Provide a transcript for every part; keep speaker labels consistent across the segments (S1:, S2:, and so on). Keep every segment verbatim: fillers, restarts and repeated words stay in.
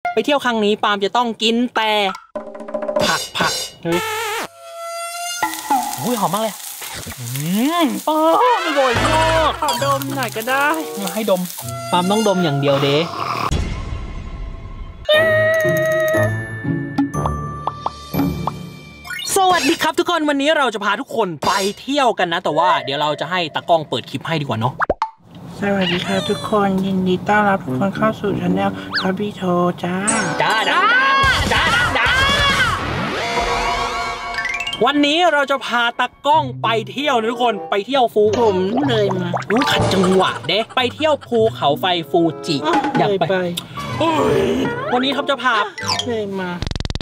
S1: ไปเที่ยวครั้งนี้ปาล์มจะต้องกินแต่ผักผักเฮ้ยอุ้ยหอมมากเลยอืมปาล์มอร่อยมากขอดมหน่อยก็ได้ให้ดมปาล์มต้องดมอย่างเดียวเด้สวัสดีครับทุกคนวันนี้เราจะพาทุกคนไปเที่ยวกันนะแต่ว่าเดี๋ยวเราจะให้ตากล้องเปิดคลิปให้ดีกว่าเนาะ
S2: สวัสดีครับทุกคนยินดีต้อนรับทุกคนเข้าสู่ช anel ทับบี้โชว์จ้า
S1: จ้าดังจ้าดังดังวันนี้เราจะพาตากล้องไปเที่ยวนะทุกคนไปเที่ยวฟู
S2: ผมเลยมา
S1: อู้ขัดจังหวะเด้ไปเที่ยวภูเขาไฟฟูจิอยากไปวันนี้ท็อปจะพา
S2: เลยมา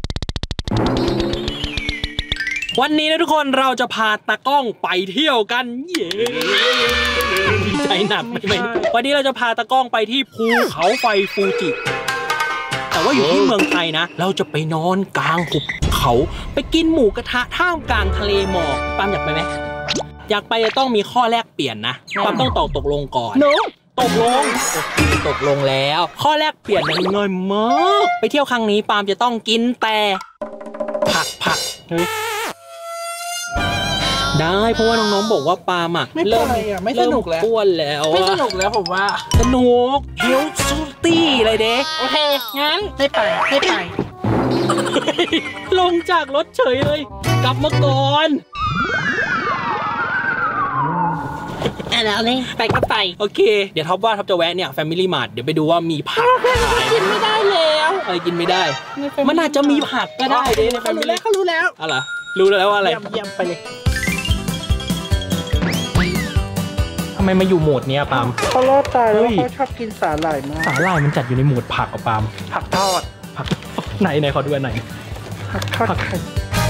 S1: วันนี้นะทุกคนเราจะพาตากล้องไปเที่ยวกันเย้ดีใจหนักไปไหมวันนี้เราจะพาตากล้องไปที่ภูเขาไฟฟูจิแต่ว่าอยู่ที่เมืองไทยนะเราจะไปนอนกลางหุบเขาไปกินหมูกระทะท่ามกลางทะเลหมอกปาล์มอยากไปไหมอยากไปจะต้องมีข้อแลกเปลี่ยนนะปาล์มต้องตกตกลงก่อนตกลงตกลงแล้วข้อแรกเปลี่ยนมันง่ายมากไปเที่ยวครั้งนี้ปาล์มจะต้องกินแต่ผักผักได้เพราะว่าน้องๆบอกว่าปาล์มอ่ะ
S2: ไม่เริ่มอ่ะไม่สนุกแล้ว
S1: อ้วนแล้ว
S2: ไม่สนุกแล้วผมว่า
S1: สนุกเฮลซูตี้อะไรเด็ก
S2: โอเคงั้นไม่ไปไม่ไป
S1: ลงจากรถเฉยเลยกลับมาก่อน
S2: แล้วนี่ไปก็ไป
S1: โอเคเดี๋ยวท็อปว่าท็อปจะแวะเนี่ย Family Mart เดี๋ยวไปดูว่ามีผักขาย
S2: กินไม่ได้แล้ว
S1: อะไรกินไม่ได้มันอาจจะมีผักก็ได้เด้ใน
S2: Family เขารู้แล้ว
S1: อะไรรู้แล้วว่าอะไร
S2: เยี่ยมไปเลย
S1: ทำไมมาอยู่โหมดเนี้ยปาล์ม
S2: เขาล่อตายแล้วเขาชอบกินสาหร่ายมาก
S1: สาหร่ายมันจัดอยู่ในโหมดผักอ่ะปาล์ม
S2: ผักทอด
S1: ผักไหนไหนขอดูอันไหน
S2: ผักทอดไข่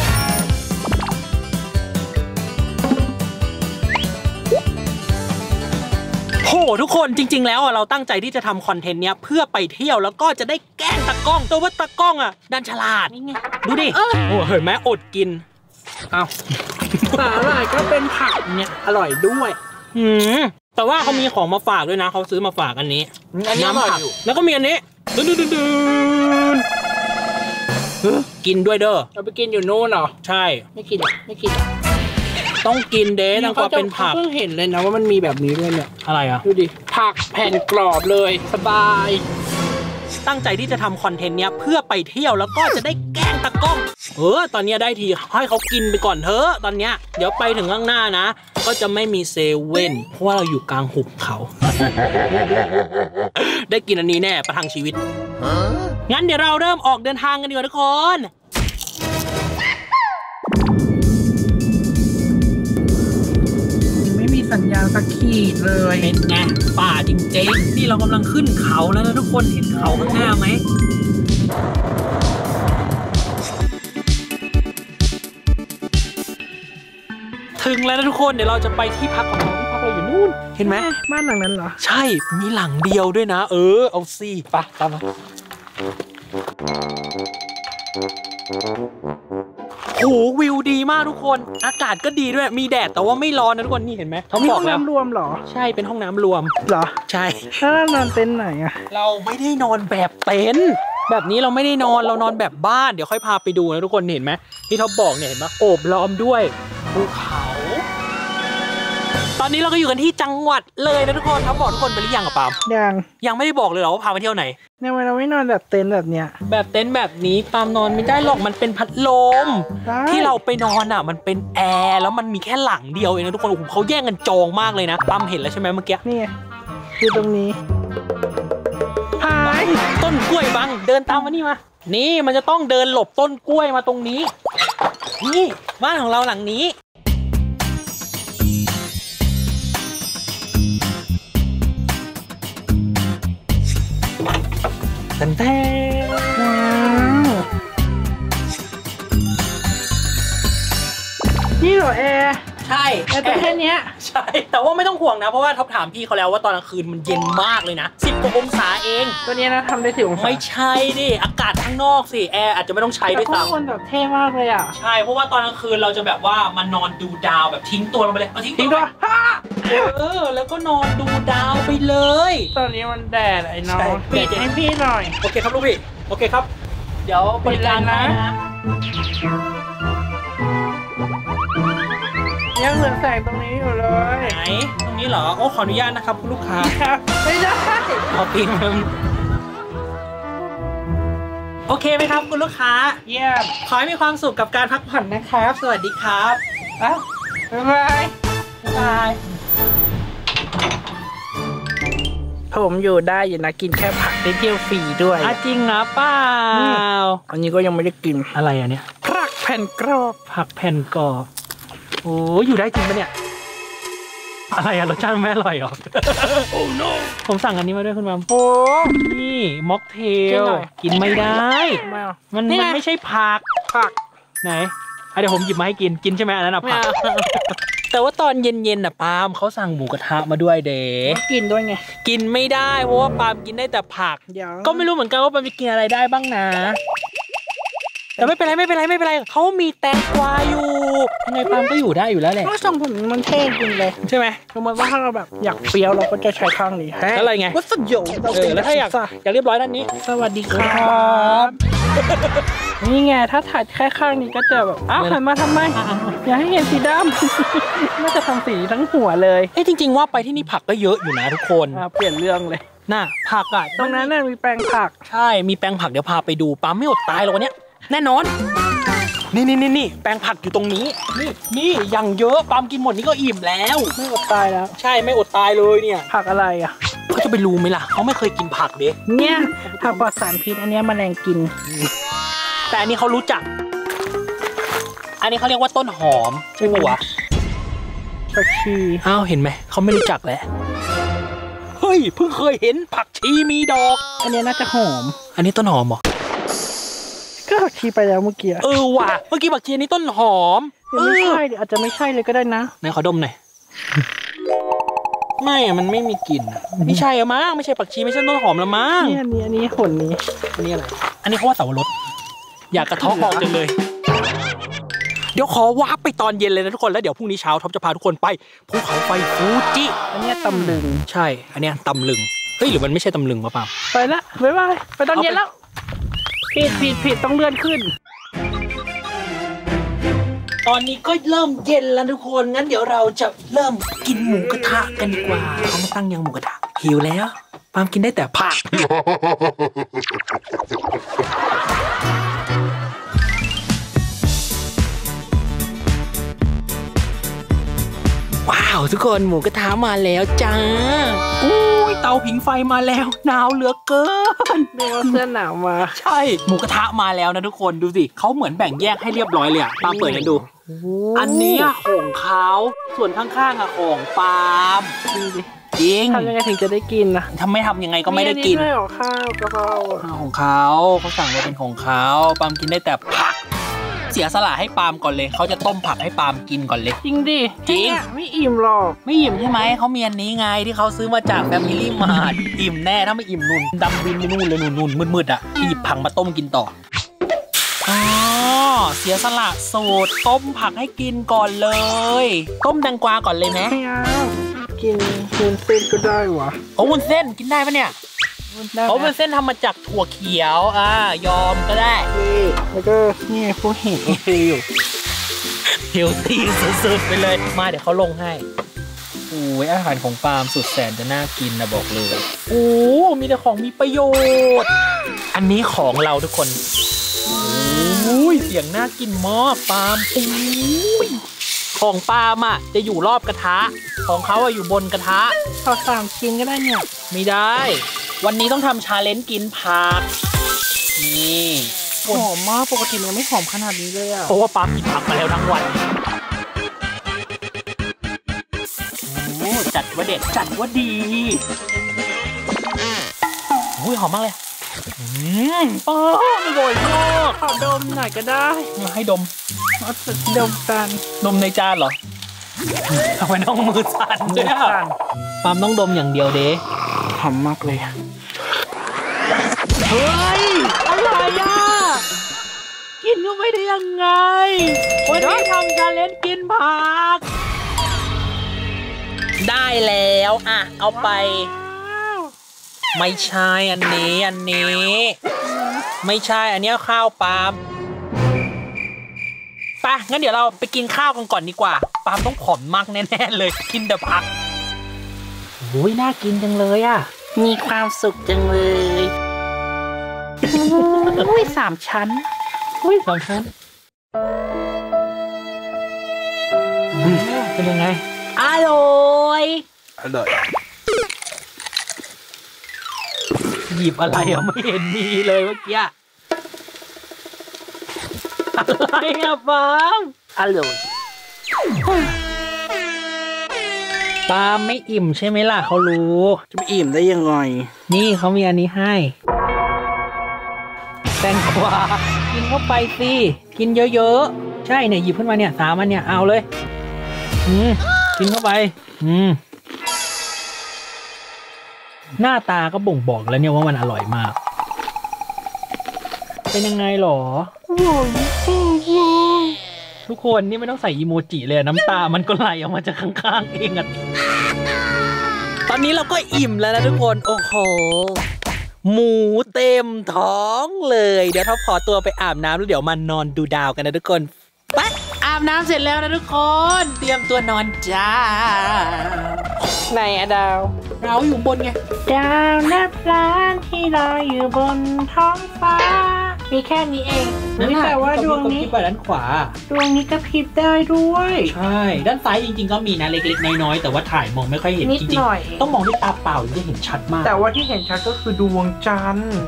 S1: โหทุกคนจริงๆแล้วเราตั้งใจที่จะทำคอนเทนต์เนี้ยเพื่อไปเที่ยวแล้วก็จะได้แกล้งตากล้องแต่ว่าตากล้องอ่ะดันฉลาดดูดิโอ้เห็นไหมอดกินเอา
S2: สาหร่ายก็เป็นผักเนี่ยอร่อยด้วย
S1: อืมแต่ว่าเขามีของมาฝากด้วยนะเขาซื้อมาฝากอันนี้
S2: น้ำผัก
S1: แล้วก็มีอันนี้ดื้อดื้อดื้อกินด้วยเด้อ
S2: เราไปกินอยู่นู่นเหรอ
S1: ใช่
S2: ไม่กินไม่กิน
S1: ต้องกินเด้ทั้งก็เป็นผัก
S2: เพิ่งเห็นเลยนะว่ามันมีแบบนี้ด้วยเนี่ย
S1: อะไรอ่ะ
S2: ดูดิผักแผ่นกรอบเลยสบาย
S1: ตั้งใจที่จะทำคอนเทนต์เนี้ยเพื่อไปเที่ยวแล้วก็จะได้แกล้งตากล้องเออตอนนี้ได้ทีให้เขากินไปก่อนเถอะตอนเนี้ยเดี๋ยวไปถึงข้างหน้านะก็จะไม่มีเซเว่นเพราะว่าเราอยู่กลางหุบเขา ได้กินอันนี้แน่ประทังชีวิตงั้นเดี๋ยวเราเริ่มออกเดินทางกันดีกว่าทุกคน
S2: สัญญาณสักขีดเลย
S1: เป็นไงป่าจริงๆนี่เรากำลังขึ้นเขาแล้วนะทุกคนเห็นเขาข้างหน้าไหมถึงแล้วนะทุกคนเดี๋ยวเราจะไปที่พักของเราที่พักเราอยู่นู่นเห็นไหม
S2: บ้านหลังนั้นเหรอ
S1: ใช่มีหลังเดียวด้วยนะเออเอาสิไปตามมาโอ้วิวดีมากทุกคนอากาศก็ดีด้วยมีแดดแต่ว่าไม่ร้อนนะทุกคนนี่เห็นไหม
S2: เขาบอกแล้วห้องน้ำรวมเหรอ
S1: ใช่เป็นห้องน้ำรวม
S2: เหรอ
S1: ใช่
S2: ถ้านอนเต็นท์ไหนอะ
S1: เราไม่ได้นอนแบบเต็นท์แบบนี้เราไม่ได้นอนเรานอนแบบบ้านเดี๋ยวค่อยพาไปดูนะทุกคนเห็นไหมที่เขาบอกเนี่ยเห็นไหมโอบล้อมด้วยภูเขาตอนนี้เราก็อยู่กันที่จังหวัดเลยนะทุกคนเขาบอกทุกคนไปหรือยังกับปาล์ม
S2: ยัง
S1: ยังไม่ได้บอกเลยเหรอว่าพาไปเที่ยวไหน
S2: เนี่ยเราไม่นอนแบบเต็นท์แบบเนี้ย
S1: แบบเต็นท์แบบนี้ปาล์มนอนไม่ได้หรอกมันเป็นพัดลมที่เราไปนอนอ่ะมันเป็นแอร์แล้วมันมีแค่หลังเดียวเองนะทุกคนโอ้โหเขาแย่งกันจองมากเลยนะปาล์มเห็นแล้วใช่ไหมเมื่อกี้
S2: นี่คือตรงนี้
S1: หายต้นกล้วยบังเดินตามมานี่มานี่มันจะต้องเดินหลบต้นกล้วยมาตรงนี้นี่บ้านของเราหลังนี้แทนแทนว้าว
S2: นี่เหรอแอร์
S1: ใช่
S2: แต่แค่นี้
S1: ใช่แต่ว่าไม่ต้องห่วงนะเพราะว่าท็อปถามพี่เขาแล้วว่าตอนกลางคืนมันเย็นมากเลยนะสิบกว่าองศาเอง
S2: ตัวนี้นะทำได้สิบองศา
S1: ไม่ใช่ดิอากาศข้างนอกสิแอร์อาจจะไม่ต้องใช้ด้วยซ้ำ
S2: แต่คนแบบเท่มากเลยอ่ะ
S1: ใช่เพราะว่าตอนกลางคืนเราจะแบบว่ามานอนดูดาวแบบทิ้งตัวลงไปเลยเอาทิ้งตัวเออแล้วก็นอนดูดาวไปเลย
S2: ตอนนี้มันแดดไอ้น้องปิดให้พี่หน่อย
S1: โอเคครับลูกพี่โอเคครับเดี๋ยวบริการนะ
S2: ยังเหลือแสงตรงนี้อยู่เลย
S1: ไหนตรงนี้เหรอโอ้ขออนุญาตนะครับคุณลูกค้า
S2: ไม่ได้
S1: ขอปิงมันโอเคไหมครับคุณลูกค้า
S2: เยี่ยม
S1: ขอให้มีความสุขกับการพักผ่อนนะครับสวัสดีครับอ้าว
S2: บ๊ายบาย
S1: บ๊ายบาย
S2: ผมอยู่ได้อยู่นะกินแค่ผักได้เที่ยวฟรีด้วย
S1: อ่ะจริงนะเปล่า
S2: อันนี้ก็ยังไม่ได้กิน
S1: อะไรอ่ะเนี่ย
S2: ผักแผ่นกรอบ
S1: ผักแผ่นกรอบโอ้อยู่ได้จริงปะเนี่ยอะไรอะรสชาติไม่อร่อยหรอ โอ้ no ผมสั่งอันนี้มาด้วยคุณมัม
S2: โอ้
S1: นี่ม็อกเท
S2: กิน
S1: ล
S2: หน่อย
S1: กินไม่ได้
S2: ไม่เอา
S1: มัน
S2: นี่ไง
S1: มันไม่ใช่ผัก
S2: ผัก
S1: ไหนอ่ะเดี๋ยวผมหยิบมาให้กินกินใช่ไหมอันนั้นอ่ะ
S2: ไม่
S1: ผัก
S2: เอา
S1: แต่ว่าตอนเย็นๆน่ะปาล์มเขาสั่งหมูกระทะมาด้วยเด้
S2: กินด้วยไง
S1: กินไม่ได้เพราะว่าปาล์มกินได้แต่ผัก
S2: เดี๋ยว
S1: ก็ไม่รู้เหมือนกันว่าปาล์มจะกินอะไรได้บ้างนะแต่ไม่เป็นไรไม่เป็นไรไม่เป็นไรเขามีแตงกวาอยู่ยังไงปาล์มก็อยู่ได้อยู่แล้วแหละ
S2: ก็ทรงผมมันเท่จริงเลย
S1: ใช่ไหม
S2: สมมติว่าถ้าเราแบบอยากเฟี้ยวเราก็จะใช้ข้างนี้
S1: แล้วอะไรไง
S2: วัสดุ
S1: เออแล้วถ้าอยากอยากเรียบร้อยด้านนี้
S2: สวัสดีครับนี่ไงถ้าถ่ายแค่ข้างนี้ก็จะแบบอ้าวหันมาทำไมอย่าให้เห็นสีดำน่าจะทำสีทั้งหัวเลย
S1: เอ้ยจริงๆว่าไปที่นี่ผักก็เยอะอยู่นะทุกคน
S2: อ่ะเปลี่ยนเรื่องเลย
S1: น่ะผักอ่ะ
S2: ตรงนั้นน่ะมีแปลงผัก
S1: ใช่มีแปลงผักเดี๋ยวพาไปดูปาล์มไม่อดตายหรอกวันเนี้ยแน่นอนนี่นี่นี่นี่แปลงผักอยู่ตรงนี้นี่นี่อย่างเยอะปาล์มกินหมดนี้ก็อิ่มแล้ว
S2: ไม่อดตายแล้ว
S1: ใช่ไม่อดตายเลยเนี่ย
S2: ผักอะไรอ่ะ
S1: เขาจะไปรู้ไหมล่ะเขาไม่เคยกินผักเด้
S2: เนี่ยผักปลอดสารพิษอันเนี้ยแมลงกิน
S1: แต่อันนี้เขารู้จัก อันนี้เขาเรียกว่าต้นหอมใช่ปะวะ
S2: ผักชี
S1: อ้าวเห็นไหมเขาไม่รู้จักแล้วเฮ้ยเพิ่งเคยเห็นผักชีมีดอก
S2: อันเนี้ยน่าจะหอม
S1: อันนี้ต้นหอมเหรอ
S2: ก็ผักชีไปแล้วเมื่อกี้
S1: เออว่ะเมื่อกี้ผักชีอันนี้ต้นหอม
S2: หรือไม่ใช่ดิอาจจะไม่ใช่เลยก็ได้นะ
S1: ไหนขอดมหน่อย ไม่อะมันไม่มีกลิ่นอะไม่ใช่อะมั้งไม่ใช่ผักชีไม่ใช่ต้นหอมละมั้ง
S2: นี่อันนี้อันนี้ผลนี้
S1: อันนี้อะไรอันนี้เขาว่าเสาวรสอยากกระเทาะออกจังเลย เดี๋ยวขอวาร์ปไปตอนเย็นเลยนะทุกคนแล้วเดี๋ยวพรุ่งนี้เช้าท็อปจะพาทุกคนไปภูเขาไฟฟูจิ
S2: อันเนี้ยตำลึง
S1: ใช่ อันเนี้ยตำลึงเฮ้ยหรือมันไม่ใช่ตำลึงวะปาล์ม
S2: ไปละบ๊ายบายไปตอนเย็นแล้วผิดผิดผิดต้องเลื่อนขึ้น
S1: ตอนนี้ก็เริ่มเย็นแล้วทุกคนงั้นเดี๋ยวเราจะเริ่มกินหมูกระทะกันดีกว่าเขามาตั้งยังหมูกระทะหิวแล้วปาล์มกินได้แต่ผัก ว้าวทุกคนหมูกระทะมาแล้วจ้าอุ้ยเตาผิงไฟมาแล้วหนาวเหลือเกิน
S2: เรียกว่าเสื้อหนาวมา
S1: ใช่หมูกระทะมาแล้วนะทุกคนดูสิเขาเหมือนแบ่งแยกให้เรียบร้อยเลยอะปาล์มเปิดให้ดู อันนี้อะของเขาส่วนข้างๆอะของปาล์ม
S2: จริงดิ
S1: จริง
S2: ทำยังไงถึงจะได้กินนะ
S1: ทำไม่ทำยังไงก็ไม่ได้กิน
S2: ไม่หรอกข้าวกะเพรา
S1: ข้าวของเขาเขาสั่งมาเป็นของเขาปาล์มกินได้แต่ผัก เสียสละให้ปาล์มก่อนเลยเขาจะต้มผักให้ปาล์มกินก่อนเลย
S2: จริงดิ
S1: จริง
S2: เนี่ยไม่อิ่มหรอก
S1: ไม่อิ่มใช่ไหมเขามีอันนี้ไงที่เขาซื้อมาจากแฟมิลี่มาร์ทอิ่มแน่ถ้าไม่อิ่มนุ่นดำบินไปนู่นเลยนุ่นๆมืดๆอ่ะหยิบผักมาต้มกินต่ออ๋อเสียสละสูตรต้มผักให้กินก่อนเลย ต้มแตงกวาก่อนเลยไหม
S2: ไม่เอากินวุ้นเส้นก็ได้วะ
S1: โอ้วุ้นเส้นกินได้ปะเนี่ย
S2: ได้
S1: โอ้วุ้นเส้นทำมาจากถั่วเขียวอ่ายอมก็ได้
S2: นี่แล้วก็นี่พวกเห็ดโอเคอยู่
S1: เฮลตี้สุดๆไปเลยมาเดี๋ยวเขาลงให้โอ้ยอาหารของปาล์มสุดแสนจะน่ากินนะบอกเลยโอ้มีแต่ของมีประโยชน์ อันนี้ของเราทุกคนโอ้ยเสียงน่ากินมากปาล์มโอ้ยของปาล์มอ่ะจะอยู่รอบกระทะของเขาอะอยู่บนกระทะ
S2: ขอสามชิ้นก็ได้เนี่ย
S1: ไม่ได้ วันนี้ต้องทำชาเลนจ์กินผักนี่
S2: หอมมากปกติมันไม่หอมขนาดนี้เลยอ่ะ
S1: เพราะว่าปาล์มกินผักมาแล้วทั้งวันโอ้จัดว่าเด็ดจัดว่าดีโอ้ยหอมมากเลยอืมป้าอร่อยมาก
S2: ขอดมหน่อยก็ได้
S1: มาให้ดม
S2: เอาสุดดมกัน
S1: ดมในจานเหรอทำไมต้องมือสั่นด้วยอะปาล์มต้องดมอย่างเดียวเด้
S2: หอมมากเลย
S1: เฮ้ยอะไรอ่ะกินก็ไม่ได้ยังไงวันนี้ทำชาเลนจ์กินผักได้แล้วอ่ะเอาไปไม่ใช่อันนี้อันนี้ไม่ใช่อันนี้ข้าวปาล์มไปงั้นเดี๋ยวเราไปกินข้าวกันก่อนดีกว่าปาล์มต้องผอมมากแน่ๆเลยกินแต่ผักโอ้ยน่ากินจังเลยอ่ะมีความสุขจังเลย
S2: อุ้ยสามชั้น
S1: อุ้ยสามชั้นเป็นยังไงอร่อยอร่อยหยิบอะไรอ่ะไม่เห็นมีเลยเมื่อกี้อะไรอ่ะปาล์มอร่อยปาล์มไม่อิ่มใช่ไหมล่ะเขารู้
S2: จะไม่อิ่มได้ยังไง
S1: นี่เขามีอันนี้ให้แตงกวากินเข้าไปสิกินเยอะๆใช่เนี่ยหยิบขึ้นมาเนี่ยสามอันเนี่ยเอาเลยอืมกินเข้าไปอืมหน้าตาก็บ่งบอกแล้วเนี่ยว่ามันอร่อยมากเป็นยังไงหรอทุกคนนี่ไม่ต้องใส่อีโมจิเลยน้ำตามันก็ไหลออกมาจากข้างๆเองอะตอนนี้เราก็อิ่มแล้วนะทุกคนโอ้โหหมูเต็มท้องเลยเดี๋ยวท็อปขอตัวไปอาบน้ำแล้วเดี๋ยวมานอนดูดาวกันนะทุกคนไปอาบน้ำเสร็จแล้วนะทุกคนเตรียมตัวนอนจ้า
S2: ไหนอะดาว
S1: เราอยู่บนไง
S2: ดาวนับล้านที่ลอยอยู่บนท้องฟ้ามีแค่นี้เองนี่แต่ว่าดวงนี้
S1: ไปด้านขวา
S2: ดวงนี้กระพริบได้ด้วย
S1: ใช่ด้านซ้ายจริงๆก็มีนะเล็กๆน้อยๆแต่ว่าถ่ายมองไม่ค่อยเห็นจริงๆต้องมองด้วยตาเปล่าถึงจะเห็นชัดมาก
S2: แต่ว่าที่เห็นชัดก็คือดวงจันทร์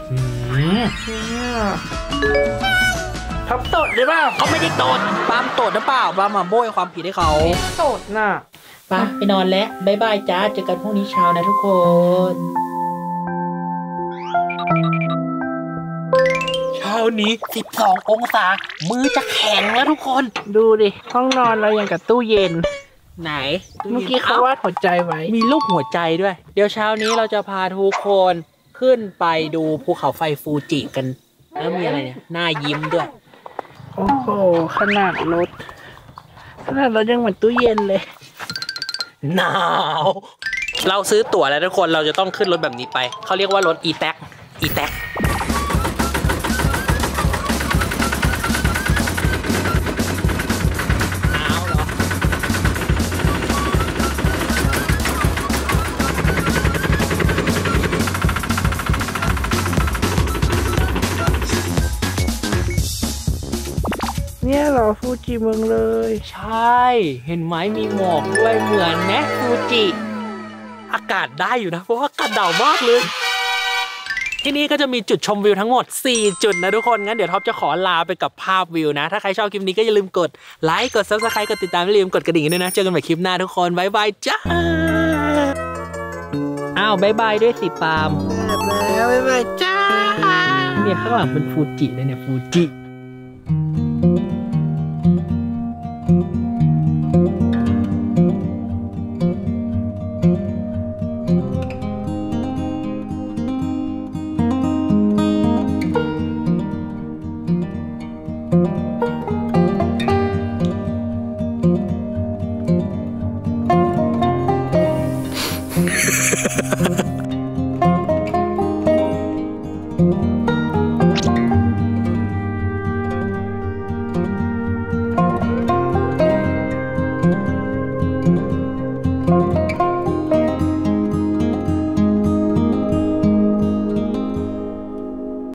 S2: ทับตดหรือเปล่า
S1: เขาไม่ได้ตดปาล์มตดหรือเปล่าปาล์มมาโบยความผิดให้เขา
S2: ตดน่ะ
S1: ไปไปนอนแล้วบ๊ายบายจ้าเจอกันพรุ่งนี้เช้านะทุกคนเช้านี้สิบสององศามือจะแข็งแล้วทุกคน
S2: ดูดิห้องนอนเราอย่างกับตู้เย็น
S1: ไหน
S2: เมื่อกี้เขาวาดหัวใจไว้
S1: มีรูปหัวใจด้วยเดี๋ยวเช้านี้เราจะพาทุกคนขึ้นไปดูภูเขาไฟฟูจิกันแล้วมีอะไรเนี่ยหน้ายิ้มด้วย
S2: โอ้โหขนาดรถขนาดรถยังเหมือนตู้เย็นเลย
S1: หนาวเราซื้อตั๋วแล้วทุกคนเราจะต้องขึ้นรถแบบนี้ไปเขาเรียกว่ารถอีแท็กอีแท็ก
S2: เนี่ยเหรอฟูจิเมืองเลย
S1: ใช่เห็นไหมมีหมอกด้วยเหมือนแมฟูจิอากาศได้อยู่นะเพราะว่าอากาศหนาวมากเลยที่นี่ก็จะมีจุดชมวิวทั้งหมดสี่จุดนะทุกคนงั้นเดี๋ยวท็อปจะขอลาไปกับภาพวิวนะถ้าใครชอบคลิปนี้ก็อย่าลืมกดไลค์กดซับสไครต์กดติดตามอย่าลืมกดกระดิ่งด้วยนะเจอกันใหม่คลิปหน้าทุกคนบ๊ายบายจ้าอ้าวบ๊ายบายด้วยสิปาล์ม
S2: แล้วบ๊ายบายจ้า
S1: เนี่ยข้างหลังเป็นฟูจิเลยเนี่ยฟูจิ